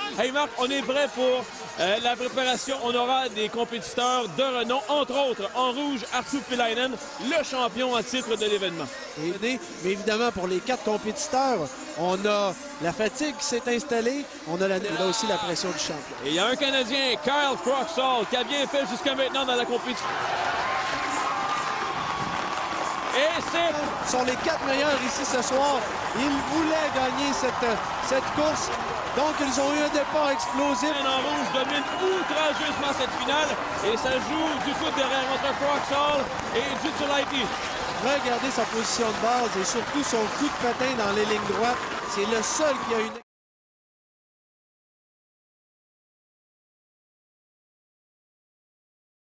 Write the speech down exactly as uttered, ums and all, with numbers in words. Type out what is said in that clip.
Hey Marc, on est prêt pour euh, la préparation. On aura des compétiteurs de renom, entre autres, en rouge, Arttu Pilainen, le champion en titre de l'événement. Mais évidemment, pour les quatre compétiteurs, on a la fatigue qui s'est installée, on a, la, on a aussi la pression du champion. Et il y a un Canadien, Kyle Croxall, qui a bien fait jusqu'à maintenant dans la compétition. Et c'est... Ce sont les quatre meilleurs ici ce soir. Ils voulaient gagner cette, cette course. Donc, ils ont eu un départ explosif. En rouge domine outrageusement cette finale. Et ça joue du coup derrière entre Croxall et Jutsulaiti. Regardez sa position de base et surtout son coup de patin dans les lignes droites. C'est le seul qui a une...